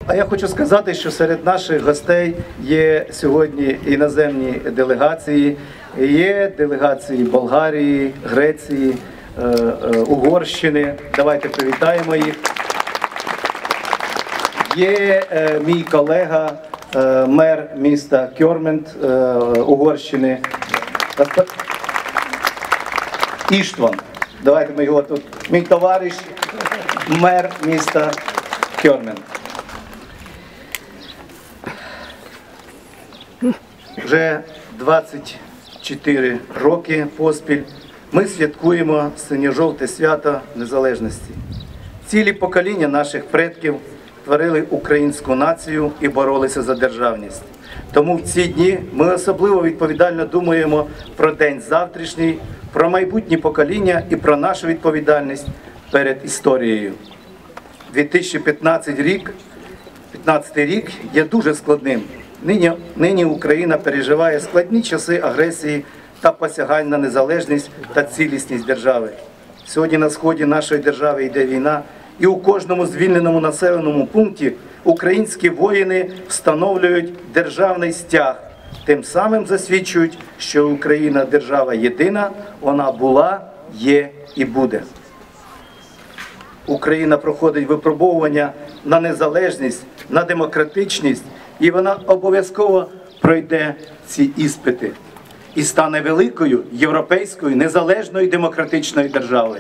А я хочу сказати, що серед наших гостей є сьогодні іноземні делегації. Є делегації Болгарії, Греції, Угорщини. Давайте привітаємо їх. Є мій колега, мер міста Кьормент, Угорщини, Іштван. Давайте ми його тут. Мій товариш, мер міста Кьормент. Вже 24 роки поспіль ми святкуємо синьо-жовте свято Незалежності. Цілі покоління наших предків творили українську націю і боролися за державність. Тому в ці дні ми особливо відповідально думаємо про день завтрашній, про майбутні покоління і про нашу відповідальність перед історією. 2015 рік є дуже складним. Нині Україна переживає складні часи агресії та посягань на незалежність та цілісність держави. Сьогодні на сході нашої держави йде війна, і у кожному звільненому населеному пункті українські воїни встановлюють державний стяг, тим самим засвідчують, що Україна – держава єдина, вона була, є і буде. Україна проходить випробовування на незалежність, на демократичність, і вона обов'язково пройде ці іспити і стане великою європейською незалежною демократичною державою.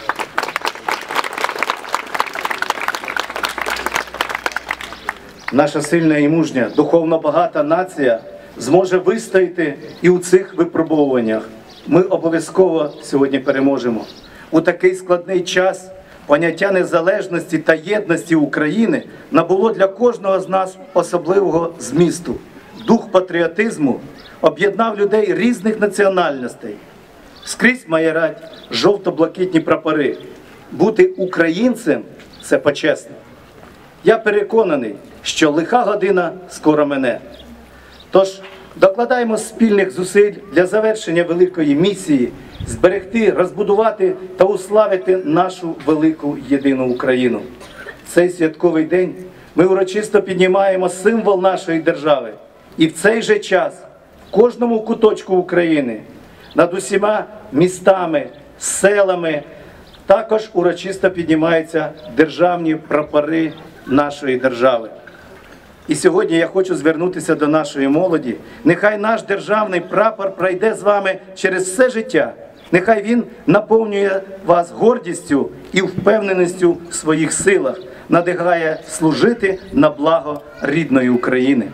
Наша сильна і мужня, духовно багата нація зможе вистояти і у цих випробовуваннях. Ми обов'язково сьогодні переможемо. У такий складний час поняття незалежності та єдності України набуло для кожного з нас особливого змісту. Дух патріотизму об'єднав людей різних національностей. Скрізь майорять жовто-блакитні прапори. Бути українцем – це почесно. Я переконаний, що лиха година скоро мине. Тож докладаємо спільних зусиль для завершення великої місії – зберегти, розбудувати та уславити нашу велику єдину Україну. Цей святковий день ми урочисто піднімаємо символ нашої держави. І в цей же час в кожному куточку України, над усіма містами, селами також урочисто піднімаються державні прапори нашої держави. І сьогодні я хочу звернутися до нашої молоді. Нехай наш державний прапор пройде з вами через все життя. Нехай він наповнює вас гордістю і впевненістю в своїх силах, надихає служити на благо рідної України.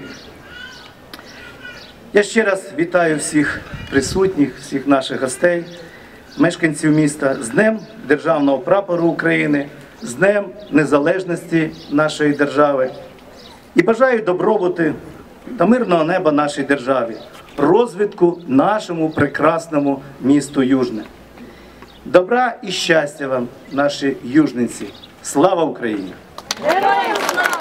Я ще раз вітаю всіх присутніх, всіх наших гостей, мешканців міста з Днем Державного прапору України, з Днем Незалежності нашої держави. І бажаю добробуту та мирного неба нашій державі, розвитку нашому прекрасному місту Южне. Добра і щастя вам, наші южниці! Слава Україні! Героям слава!